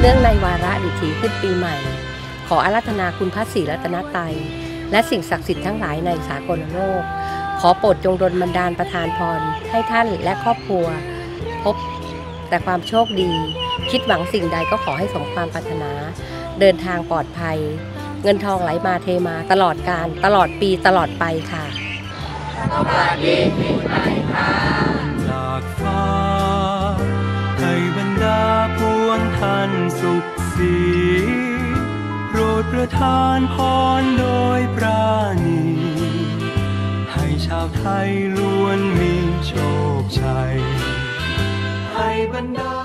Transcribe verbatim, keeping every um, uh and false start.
นื่องในวาระดิถีขึ้นปีใหม่ขออาราธนาคุณพระศรีรัตนตรัยและสิ่งศักดิ์สิทธิ์ทั้งหลายในสากลโลกขอโปรดจงดลบันดาลประทานพรให้ท่านและครอบครัวพบแต่ความโชคดีคิดหวังสิ่งใดก็ขอให้สมความปรารถนาเดินทางปลอดภัยเงินทองไหลมาเทมาตลอดกาลตลอดปีตลอดไปค่ะสวัสดีปีใหม่ค่ะจากฟ้าให้บรรดาพวงท่านสุขสีโปรดประทานพรโดยปราณีให้ชาวไทยล้วนมีโชคชัยให้บรรดา